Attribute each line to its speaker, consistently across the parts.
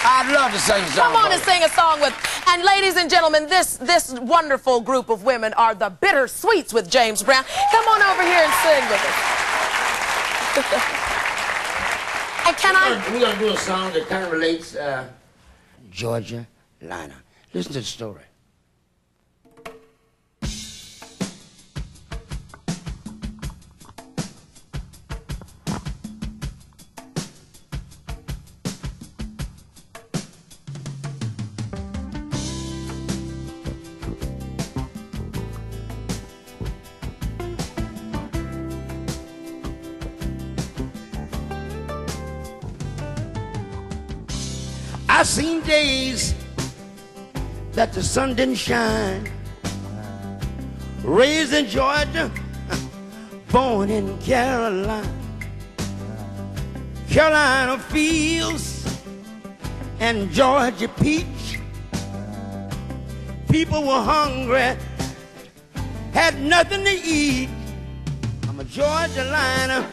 Speaker 1: I'd love to sing a song.
Speaker 2: Come on and sing a song with. And ladies and gentlemen, this wonderful group of women are the Bittersweets with James Brown. Come on over here and sing with us. And
Speaker 1: We're going to do a song that kind of relates Georgialina. Listen to the story. I've seen days that the sun didn't shine. Raised in Georgia, born in Carolina. Carolina fields and Georgia peach. People were hungry, had nothing to eat. I'm a Georgialina.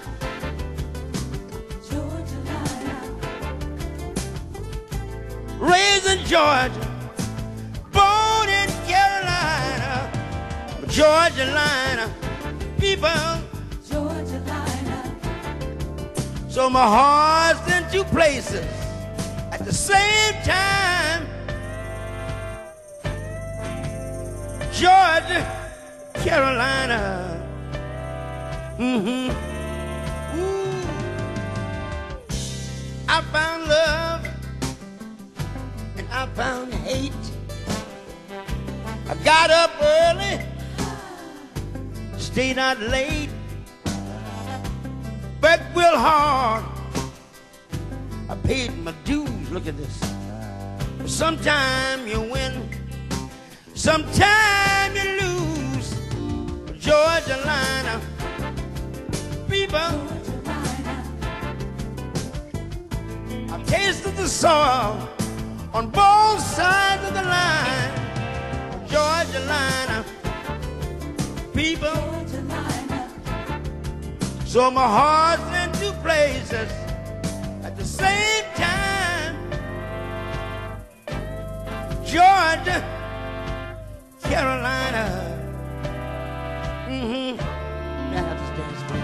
Speaker 1: Raised in Georgia, born in Carolina, Georgialina, people, Georgialina. So my heart's in two places at the same time. Georgia, Carolina. Ooh. I found love. I found hate. I got up early, stayed out late, worked real hard. I paid my dues. Look at this. Sometime you win, sometime you lose. Georgialina, people. I've tasted the soil on both sides of the line. Georgialina, people. Georgialina. So my heart's in two places at the same time. Georgia, Carolina. I have to dance for you.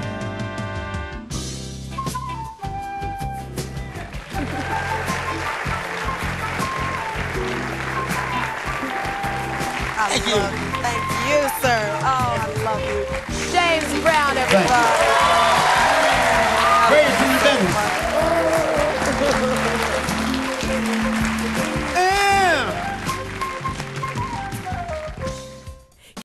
Speaker 2: Thank you. Thank you, sir. Oh.